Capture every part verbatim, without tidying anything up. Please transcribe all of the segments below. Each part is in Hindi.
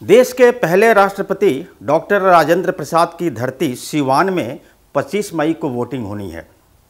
देश के पहले राष्ट्रपति डॉक्टर राजेंद्र प्रसाद की धरती सिवान में पच्चीस मई को वोटिंग होनी है।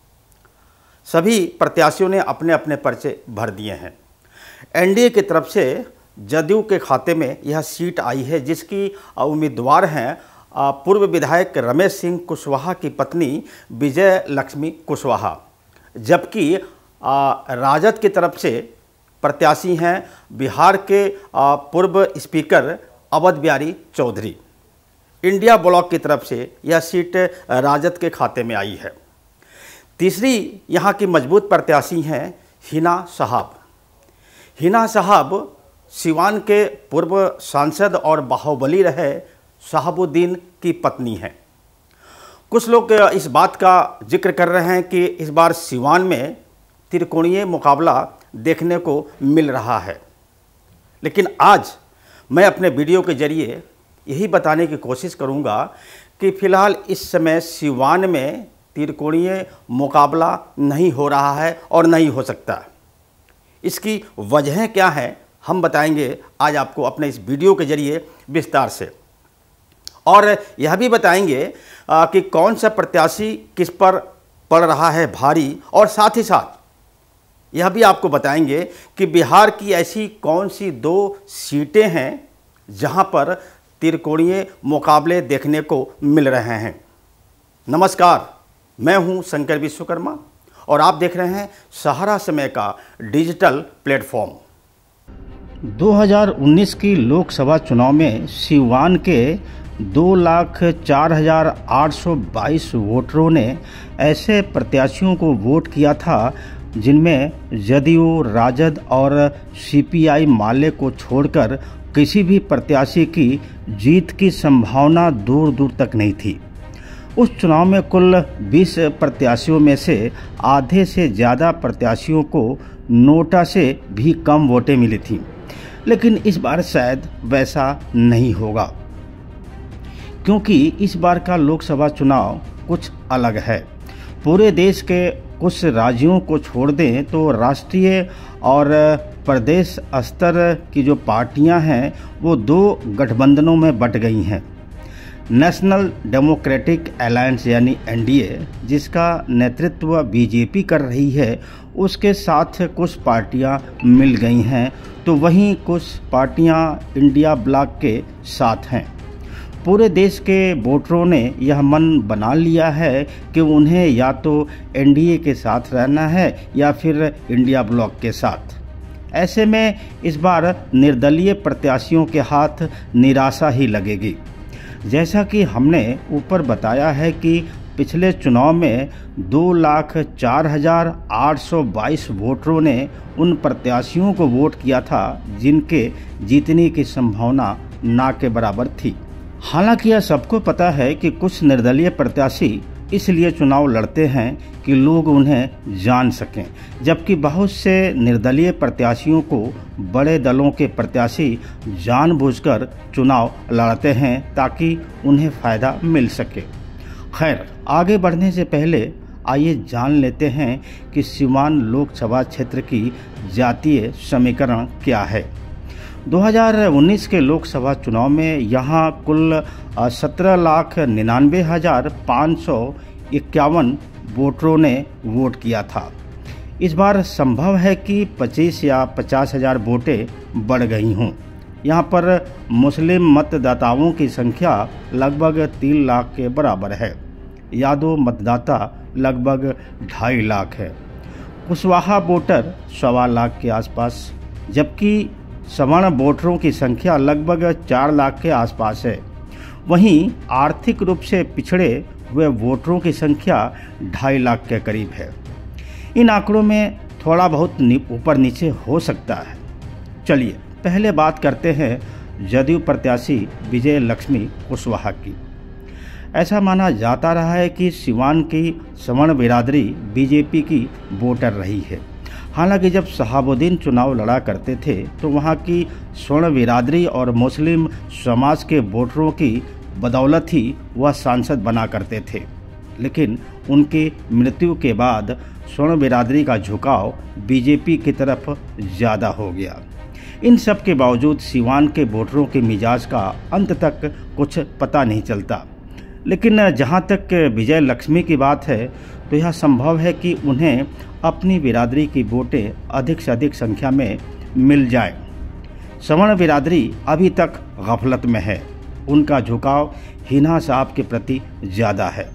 सभी प्रत्याशियों ने अपने अपने पर्चे भर दिए हैं। एनडीए की तरफ से जदयू के खाते में यह सीट आई है, जिसकी उम्मीदवार हैं पूर्व विधायक रमेश सिंह कुशवाहा की पत्नी विजय लक्ष्मी कुशवाहा, जबकि राजद की तरफ से प्रत्याशी हैं बिहार के पूर्व speaker Awadh Bihari Choudhary. India block की तरफ से यह सीट राजद के खाते में आई है। तीसरी यहाँ की मजबूत प्रत्याशी हैं हिना साहब। हिना साहब सिवान के पूर्व सांसद और बाहुबली रहे शहाबुद्दीन की पत्नी हैं। कुछ लोग इस बात का जिक्र कर रहे हैं कि इस बार सिवान में त्रिकोणीय मुकाबला देखने को मिल रहा है, लेकिन आज मैं अपने वीडियो के जरिए यही बताने की कोशिश करूंगा कि फ़िलहाल इस समय सिवान में त्रिकोणीय मुकाबला नहीं हो रहा है और नहीं हो सकता। इसकी वजहें क्या हैं हम बताएंगे आज आपको अपने इस वीडियो के जरिए विस्तार से, और यह भी बताएंगे कि कौन सा प्रत्याशी किस पर पड़ रहा है भारी, और साथ ही साथ यह भी आपको बताएंगे कि बिहार की ऐसी कौन सी दो सीटें हैं जहां पर त्रिकोणीय मुकाबले देखने को मिल रहे हैं। नमस्कार, मैं हूं शंकर विश्वकर्मा और आप देख रहे हैं सहारा समय का डिजिटल प्लेटफॉर्म। दो हज़ार उन्नीस की लोकसभा चुनाव में सिवान के दो लाख चार हजार आठ सौ बाईस वोटरों ने ऐसे प्रत्याशियों को वोट किया था जिनमें जदयू, राजद और सीपीआई माले को छोड़कर किसी भी प्रत्याशी की जीत की संभावना दूर दूर तक नहीं थी। उस चुनाव में कुल बीस प्रत्याशियों में से आधे से ज़्यादा प्रत्याशियों को नोटा से भी कम वोटें मिली थीं, लेकिन इस बार शायद वैसा नहीं होगा, क्योंकि इस बार का लोकसभा चुनाव कुछ अलग है। पूरे देश के कुछ राज्यों को छोड़ दें तो राष्ट्रीय और प्रदेश स्तर की जो पार्टियां हैं वो दो गठबंधनों में बट गई हैं। नेशनल डेमोक्रेटिक अलायंस यानी एनडीए, जिसका नेतृत्व बीजेपी कर रही है, उसके साथ कुछ पार्टियां मिल गई हैं, तो वहीं कुछ पार्टियां इंडिया ब्लॉक के साथ हैं। पूरे देश के वोटरों ने यह मन बना लिया है कि उन्हें या तो एनडीए के साथ रहना है या फिर इंडिया ब्लॉक के साथ। ऐसे में इस बार निर्दलीय प्रत्याशियों के हाथ निराशा ही लगेगी। जैसा कि हमने ऊपर बताया है कि पिछले चुनाव में दो लाख चार हजार आठ सौ बाईस वोटरों ने उन प्रत्याशियों को वोट किया था जिनके जीतने की संभावना ना के बराबर थी। हालांकि यह सबको पता है कि कुछ निर्दलीय प्रत्याशी इसलिए चुनाव लड़ते हैं कि लोग उन्हें जान सकें, जबकि बहुत से निर्दलीय प्रत्याशियों को बड़े दलों के प्रत्याशी जानबूझकर चुनाव लड़ते हैं ताकि उन्हें फ़ायदा मिल सके। खैर, आगे बढ़ने से पहले आइए जान लेते हैं कि सिवान लोकसभा क्षेत्र की जातीय समीकरण क्या है। दो हज़ार उन्नीस के लोकसभा चुनाव में यहाँ कुल सत्रह लाख निन्यानवे हजार पाँच सौ इक्यावन वोटरों ने वोट किया था। इस बार संभव है कि पच्चीस या पचास हजार वोटें बढ़ गई हों। यहाँ पर मुस्लिम मतदाताओं की संख्या लगभग तीन लाख के बराबर है। यादव मतदाता लगभग ढाई लाख है। कुशवाहा वोटर सवा लाख के आसपास, जबकि सवर्ण वोटरों की संख्या लगभग चार लाख के आसपास है। वहीं आर्थिक रूप से पिछड़े हुए वोटरों की संख्या ढाई लाख के करीब है। इन आंकड़ों में थोड़ा बहुत ऊपर नीचे हो सकता है। चलिए पहले बात करते हैं जदयू प्रत्याशी विजय लक्ष्मी कुशवाहा की। ऐसा माना जाता रहा है कि सिवान की सवर्ण बिरादरी बीजेपी की वोटर रही है। हालांकि जब शहाबुद्दीन चुनाव लड़ा करते थे तो वहां की स्वर्ण बिरादरी और मुस्लिम समाज के वोटरों की बदौलत ही वह सांसद बना करते थे, लेकिन उनकी मृत्यु के बाद स्वर्ण बिरादरी का झुकाव बीजेपी की तरफ ज़्यादा हो गया। इन सब के बावजूद सीवान के वोटरों के मिजाज का अंत तक कुछ पता नहीं चलता। लेकिन जहां तक विजय लक्ष्मी की बात है तो यह संभव है कि उन्हें अपनी बिरादरी की वोटें अधिक से अधिक संख्या में मिल जाए। सवर्ण बिरादरी अभी तक गफलत में है, उनका झुकाव हिना साहब के प्रति ज़्यादा है।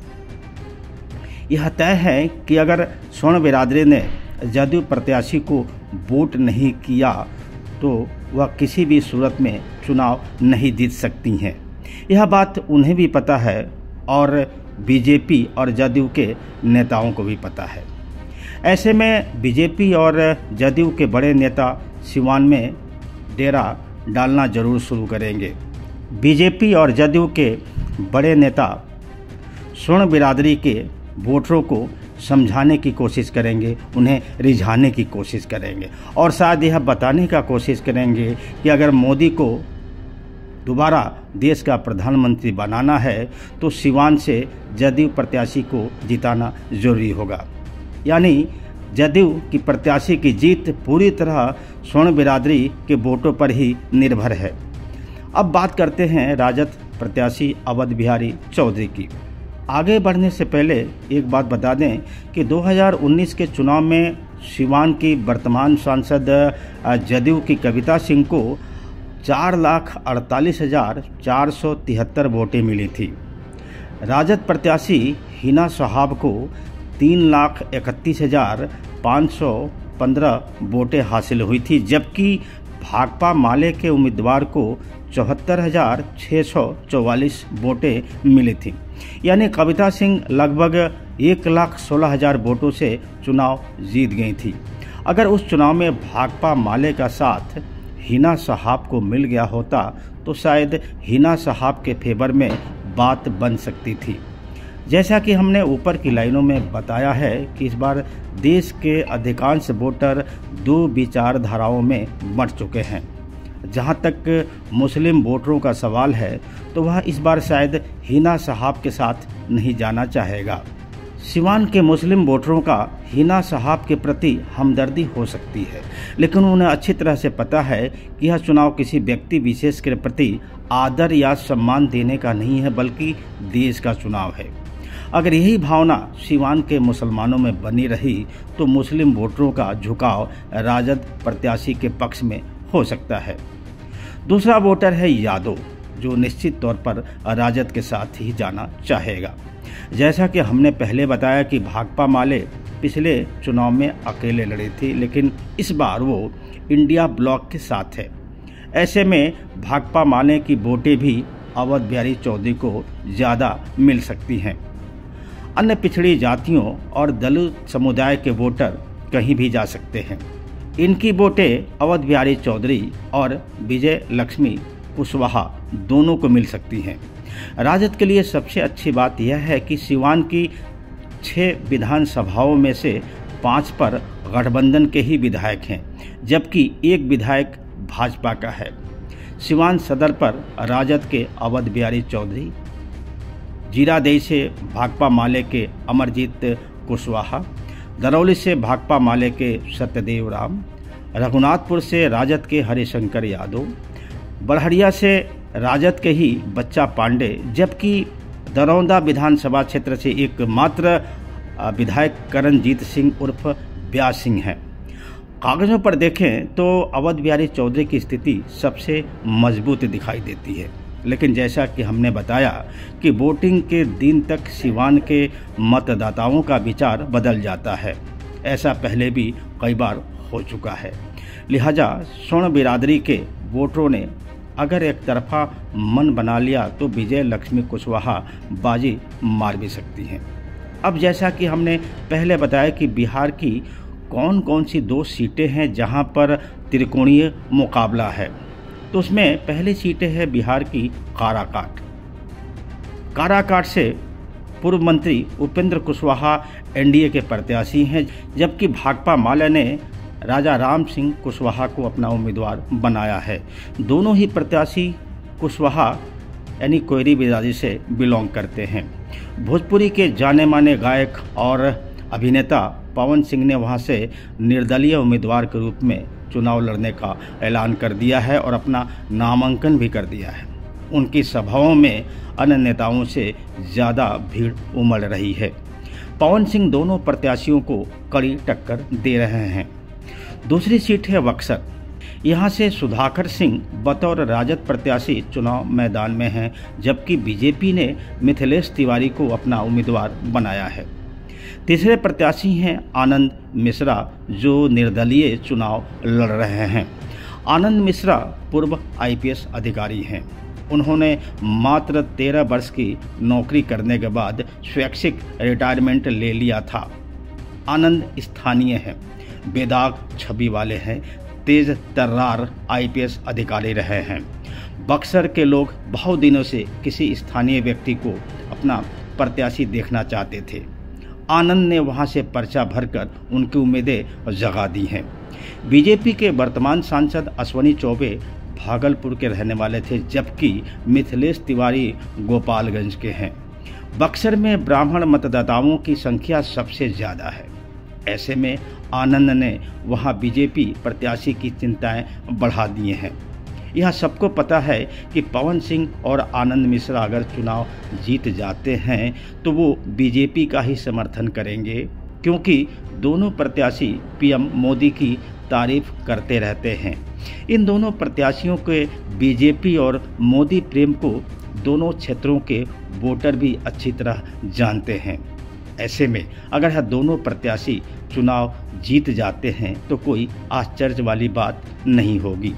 यह तय है कि अगर स्वर्ण बिरादरी ने जदयू प्रत्याशी को वोट नहीं किया तो वह किसी भी सूरत में चुनाव नहीं जीत सकती हैं। यह बात उन्हें भी पता है और बीजेपी और जदयू के नेताओं को भी पता है। ऐसे में बीजेपी और जदयू के बड़े नेता सिवान में डेरा डालना जरूर शुरू करेंगे। बीजेपी और जदयू के बड़े नेता स्वर्ण बिरादरी के वोटरों को समझाने की कोशिश करेंगे, उन्हें रिझाने की कोशिश करेंगे और शायद यह बताने का कोशिश करेंगे कि अगर मोदी को दोबारा देश का प्रधानमंत्री बनाना है तो सिवान से जदयू प्रत्याशी को जिताना जरूरी होगा। यानी जदयू की प्रत्याशी की जीत पूरी तरह स्वर्ण बिरादरी के वोटों पर ही निर्भर है। अब बात करते हैं राजद प्रत्याशी अवध बिहारी चौधरी की। आगे बढ़ने से पहले एक बात बता दें कि दो हज़ार उन्नीस के चुनाव में सिवान की वर्तमान सांसद जदयू की कविता सिंह को चार लाख अड़तालीस हजार चार सौ तिहत्तर वोटें मिली थी। राजद प्रत्याशी हिना साहब को तीन लाख इकतीस हजार पाँच सौ पंद्रह वोटें हासिल हुई थी, जबकि भाकपा माले के उम्मीदवार को चौहत्तर हजार छः सौ चौवालीस वोटें मिली थी। यानी कविता सिंह लगभग एक लाख सोलह हजार वोटों से चुनाव जीत गई थी। अगर उस चुनाव में भाकपा माले का साथ हिना साहब को मिल गया होता तो शायद हिना साहब के फेवर में बात बन सकती थी। जैसा कि हमने ऊपर की लाइनों में बताया है कि इस बार देश के अधिकांश वोटर दो विचारधाराओं में बंट चुके हैं। जहां तक मुस्लिम वोटरों का सवाल है तो वह इस बार शायद हिना साहब के साथ नहीं जाना चाहेगा। सिवान के मुस्लिम वोटरों का हिना साहब के प्रति हमदर्दी हो सकती है, लेकिन उन्हें अच्छी तरह से पता है कि यह चुनाव किसी व्यक्ति विशेष के प्रति आदर या सम्मान देने का नहीं है, बल्कि देश का चुनाव है। अगर यही भावना सिवान के मुसलमानों में बनी रही तो मुस्लिम वोटरों का झुकाव राजद प्रत्याशी के पक्ष में हो सकता है। दूसरा वोटर है यादव, जो निश्चित तौर पर राजद के साथ ही जाना चाहेगा। जैसा कि हमने पहले बताया कि भाकपा माले पिछले चुनाव में अकेले लड़ी थी, लेकिन इस बार वो इंडिया ब्लॉक के साथ है। ऐसे में भाकपा माले की वोटें भी अवध बिहारी चौधरी को ज़्यादा मिल सकती हैं। अन्य पिछड़ी जातियों और दलित समुदाय के वोटर कहीं भी जा सकते हैं। इनकी वोटें अवध बिहारी चौधरी और विजय लक्ष्मी कुशवाहा दोनों को मिल सकती हैं। राजद के लिए सबसे अच्छी बात यह है कि सिवान की छह विधानसभाओं में से पाँच पर गठबंधन के ही विधायक हैं, जबकि एक विधायक भाजपा का है। सिवान सदर पर राजद के अवध बिहारी चौधरी, जीरादेई से भाकपा माले के अमरजीत कुशवाहा, दरौली से भाकपा माले के सत्यदेव राम, रघुनाथपुर से राजद के हरिशंकर यादव, बड़हरिया से राजद के ही बच्चा पांडे, जबकि दरौंदा विधानसभा क्षेत्र से एकमात्र विधायक करणजीत सिंह उर्फ ब्यास सिंह हैं। कागजों पर देखें तो अवध बिहारी चौधरी की स्थिति सबसे मजबूत दिखाई देती है, लेकिन जैसा कि हमने बताया कि वोटिंग के दिन तक सिवान के मतदाताओं का विचार बदल जाता है। ऐसा पहले भी कई बार हो चुका है। लिहाजा स्वर्ण बिरादरी के वोटरों ने अगर एक तरफा मन बना लिया तो विजय लक्ष्मी कुशवाहा बाजी मार भी सकती हैं। अब जैसा कि हमने पहले बताया कि बिहार की कौन कौन सी दो सीटें हैं जहां पर त्रिकोणीय मुकाबला है, तो उसमें पहली सीटें हैं बिहार की काराकाट। काराकाट से पूर्व मंत्री उपेंद्र कुशवाहा एनडीए के प्रत्याशी हैं, जबकि भाकपा माले ने राजा राम सिंह कुशवाहा को अपना उम्मीदवार बनाया है। दोनों ही प्रत्याशी कुशवाहा यानी कोयरी बिरादरी से बिलोंग करते हैं। भोजपुरी के जाने माने गायक और अभिनेता पवन सिंह ने वहां से निर्दलीय उम्मीदवार के रूप में चुनाव लड़ने का ऐलान कर दिया है और अपना नामांकन भी कर दिया है। उनकी सभाओं में अन्य नेताओं से ज़्यादा भीड़ उमड़ रही है। पवन सिंह दोनों प्रत्याशियों को कड़ी टक्कर दे रहे हैं। दूसरी सीट है बक्सर। यहाँ से सुधाकर सिंह बतौर राजद प्रत्याशी चुनाव मैदान में हैं, जबकि बीजेपी ने मिथिलेश तिवारी को अपना उम्मीदवार बनाया है। तीसरे प्रत्याशी हैं आनंद मिश्रा, जो निर्दलीय चुनाव लड़ रहे हैं। आनंद मिश्रा पूर्व आई पी एस अधिकारी हैं। उन्होंने मात्र तेरह वर्ष की नौकरी करने के बाद स्वैच्छिक रिटायरमेंट ले लिया था। आनंद स्थानीय हैं, बेदाग छवि वाले हैं, तेज तर्रार आई पी एस अधिकारी रहे हैं। बक्सर के लोग बहुत दिनों से किसी स्थानीय व्यक्ति को अपना प्रत्याशी देखना चाहते थे। आनंद ने वहां से पर्चा भरकर उनकी उम्मीदें जगा दी हैं। बीजेपी के वर्तमान सांसद अश्वनी चौबे भागलपुर के रहने वाले थे, जबकि मिथिलेश तिवारी गोपालगंज के हैं। बक्सर में ब्राह्मण मतदाताओं की संख्या सबसे ज़्यादा है। ऐसे में आनंद ने वहां बीजेपी प्रत्याशी की चिंताएं बढ़ा दिए हैं। यह सबको पता है कि पवन सिंह और आनंद मिश्रा अगर चुनाव जीत जाते हैं तो वो बीजेपी का ही समर्थन करेंगे, क्योंकि दोनों प्रत्याशी पी एम मोदी की तारीफ करते रहते हैं। इन दोनों प्रत्याशियों के बीजेपी और मोदी प्रेम को दोनों क्षेत्रों के वोटर भी अच्छी तरह जानते हैं। ऐसे में अगर यह दोनों प्रत्याशी चुनाव जीत जाते हैं तो कोई आश्चर्य वाली बात नहीं होगी।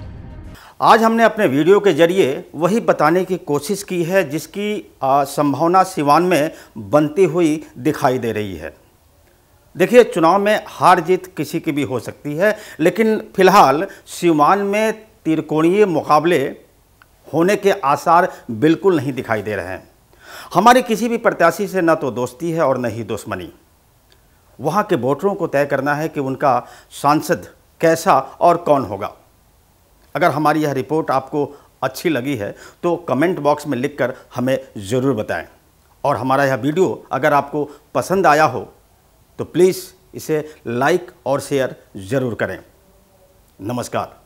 आज हमने अपने वीडियो के जरिए वही बताने की कोशिश की है जिसकी संभावना सिवान में बनती हुई दिखाई दे रही है। देखिए, चुनाव में हार जीत किसी की भी हो सकती है, लेकिन फिलहाल सिवान में त्रिकोणीय मुकाबले होने के आसार बिल्कुल नहीं दिखाई दे रहे हैं। हमारी किसी भी प्रत्याशी से न तो दोस्ती है और न ही दुश्मनी। वहाँ के वोटरों को तय करना है कि उनका सांसद कैसा और कौन होगा। अगर हमारी यह रिपोर्ट आपको अच्छी लगी है तो कमेंट बॉक्स में लिखकर हमें ज़रूर बताएं, और हमारा यह वीडियो अगर आपको पसंद आया हो तो प्लीज़ इसे लाइक और शेयर ज़रूर करें। नमस्कार।